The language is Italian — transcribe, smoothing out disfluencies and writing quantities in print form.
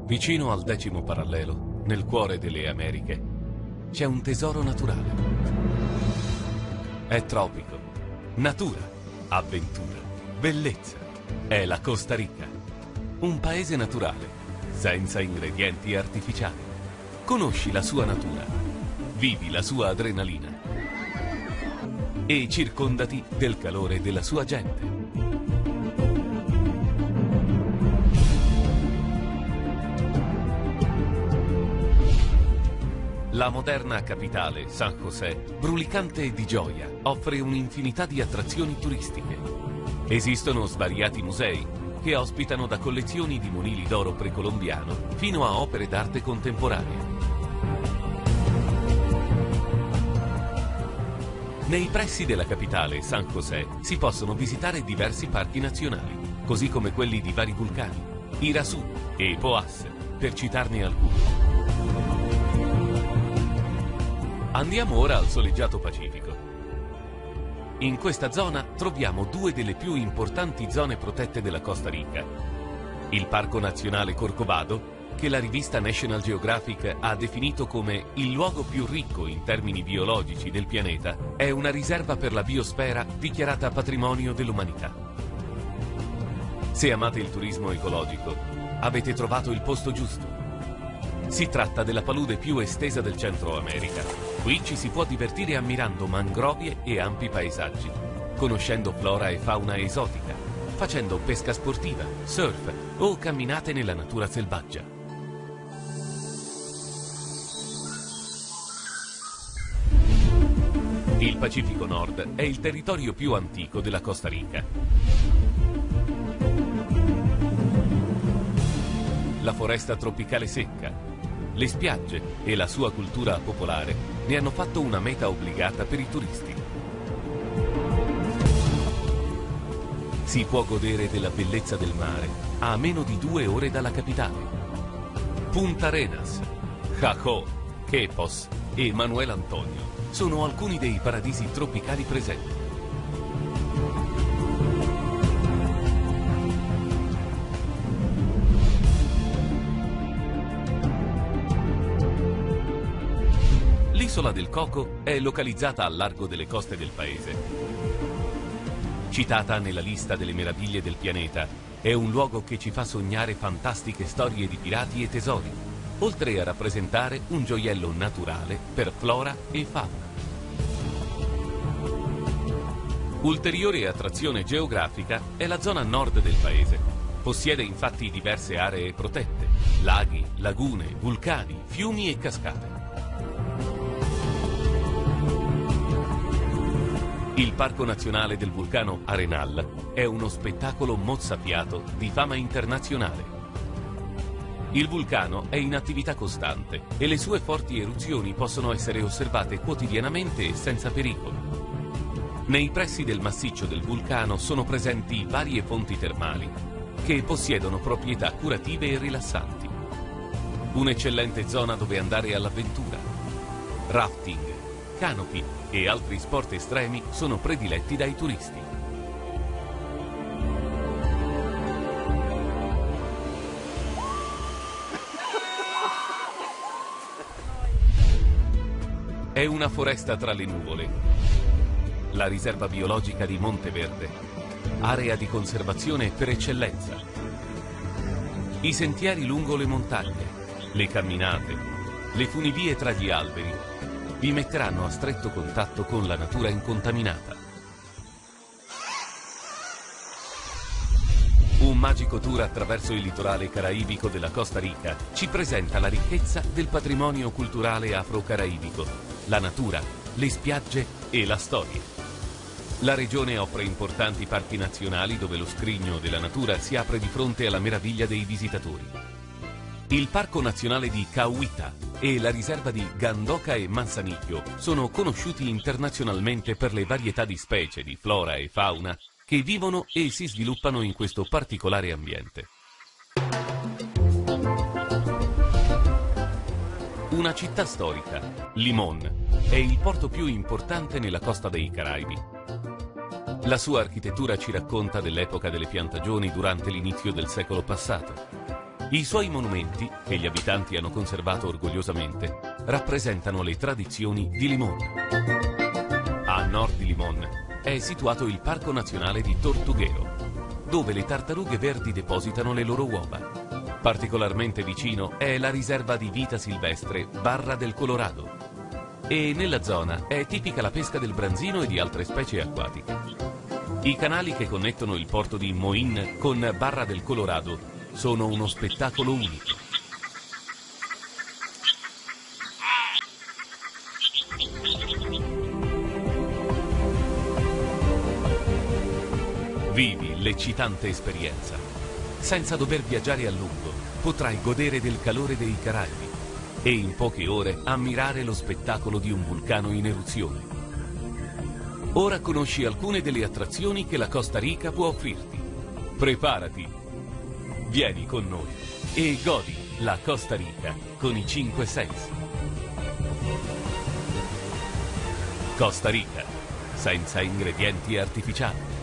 Vicino al 10° parallelo, nel cuore delle Americhe, c'è un tesoro naturale. È tropico, natura, avventura, bellezza. È la Costa Rica, un paese naturale, senza ingredienti artificiali. Conosci la sua natura, vivi la sua adrenalina e circondati del calore della sua gente. La moderna capitale, San José, brulicante di gioia, offre un'infinità di attrazioni turistiche. Esistono svariati musei che ospitano da collezioni di monili d'oro precolombiano fino a opere d'arte contemporanea. Nei pressi della capitale, San José, si possono visitare diversi parchi nazionali, così come quelli di vari vulcani, Irazú e Poás, per citarne alcuni. Andiamo ora al soleggiato Pacifico. In questa zona troviamo due delle più importanti zone protette della Costa Rica. Il Parco Nazionale Corcovado, che la rivista National Geographic ha definito come il luogo più ricco in termini biologici del pianeta, è una riserva per la biosfera dichiarata patrimonio dell'umanità. Se amate il turismo ecologico, avete trovato il posto giusto. Si tratta della palude più estesa del Centro America. Qui ci si può divertire ammirando mangrovie e ampi paesaggi, conoscendo flora e fauna esotica, facendo pesca sportiva, surf o camminate nella natura selvaggia. Il Pacifico Nord è il territorio più antico della Costa Rica. La foresta tropicale secca, le spiagge e la sua cultura popolare ne hanno fatto una meta obbligata per i turisti. Si può godere della bellezza del mare a meno di 2 ore dalla capitale. Punta Arenas, Jacó, Quepos e Manuel Antonio sono alcuni dei paradisi tropicali presenti. L'isola del Coco è localizzata al largo delle coste del paese. Citata nella lista delle meraviglie del pianeta, è un luogo che ci fa sognare fantastiche storie di pirati e tesori, oltre a rappresentare un gioiello naturale per flora e fauna. Ulteriore attrazione geografica è la zona nord del paese. Possiede infatti diverse aree protette, laghi, lagune, vulcani, fiumi e cascate. Il Parco Nazionale del Vulcano Arenal è uno spettacolo mozzafiato di fama internazionale. Il vulcano è in attività costante e le sue forti eruzioni possono essere osservate quotidianamente e senza pericolo. Nei pressi del massiccio del vulcano sono presenti varie fonti termali che possiedono proprietà curative e rilassanti. Un'eccellente zona dove andare all'avventura. Rafting, canopy e altri sport estremi sono prediletti dai turisti. È una foresta tra le nuvole. La riserva biologica di Monteverde, area di conservazione per eccellenza. I sentieri lungo le montagne, le camminate, le funivie tra gli alberi vi metteranno a stretto contatto con la natura incontaminata. Un magico tour attraverso il litorale caraibico della Costa Rica ci presenta la ricchezza del patrimonio culturale afro-caraibico, la natura, le spiagge e la storia. La regione offre importanti parchi nazionali dove lo scrigno della natura si apre di fronte alla meraviglia dei visitatori. Il Parco Nazionale di Cahuita e la riserva di Gandoca e Manzanillo sono conosciuti internazionalmente per le varietà di specie di flora e fauna che vivono e si sviluppano in questo particolare ambiente. Una città storica, Limón, è il porto più importante nella costa dei Caraibi. La sua architettura ci racconta dell'epoca delle piantagioni durante l'inizio del secolo passato. I suoi monumenti, che gli abitanti hanno conservato orgogliosamente, rappresentano le tradizioni di Limón. A nord di Limón è situato il Parco Nazionale di Tortuguero, dove le tartarughe verdi depositano le loro uova. Particolarmente vicino è la riserva di vita silvestre Barra del Colorado. E nella zona è tipica la pesca del branzino e di altre specie acquatiche. I canali che connettono il porto di Moín con Barra del Colorado sono uno spettacolo unico. Vivi l'eccitante esperienza. Senza dover viaggiare a lungo, potrai godere del calore dei Caraibi e in poche ore ammirare lo spettacolo di un vulcano in eruzione. Ora conosci alcune delle attrazioni che la Costa Rica può offrirti. Preparati! Vieni con noi e godi la Costa Rica con i 5 sensi. Costa Rica, senza ingredienti artificiali.